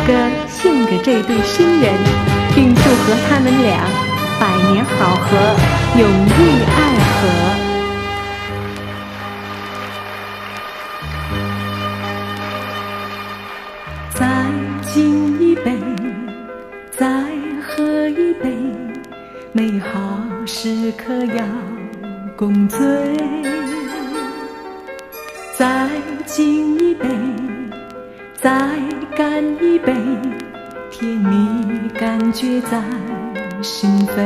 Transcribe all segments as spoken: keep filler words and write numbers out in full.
歌献给这对新人，并祝贺他们俩百年好合，永浴爱河。再敬一杯，再喝一杯，美好时刻要共醉。再敬一杯，再干一杯，甜蜜感觉在心扉。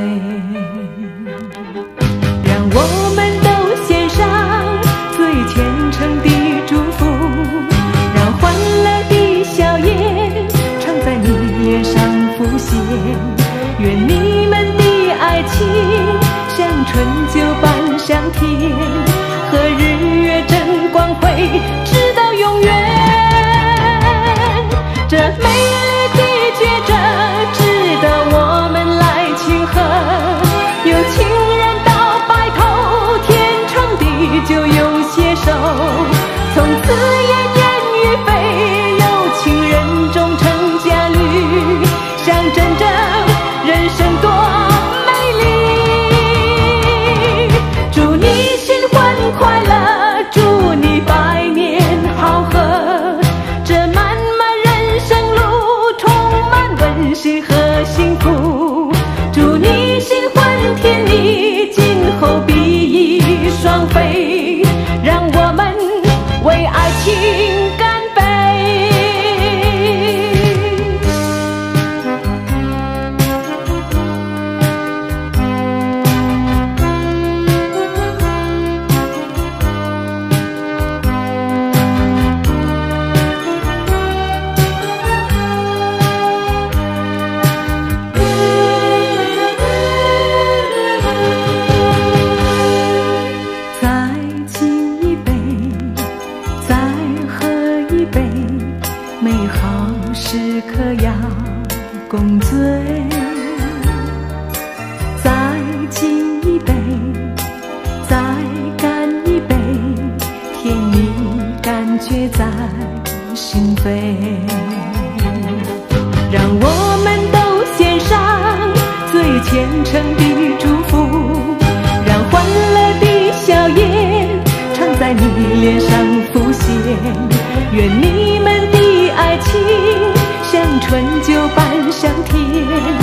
让我们都献上最虔诚的祝福，让欢乐的笑颜常在你脸上浮现。愿你们的爱情像春酒般香甜，和日月真光辉直到永远。这美丽的抉择值得我们来庆贺，有情人到白头，天长地久永携手。从此燕燕于飞，有情人终成佳侣，象征着人生多美丽。祝你新婚快乐，祝你百年好合，这漫漫人生路充满温馨和幸福。祝你新婚甜蜜，今后比翼双飞，让我们为爱情干杯。美好时刻要共醉，再敬一杯，再干一杯，甜蜜感觉在心扉。让我们都献上最虔诚的祝福，让欢乐的笑颜常在你脸上浮现。愿你们的爱情像春酒般香甜，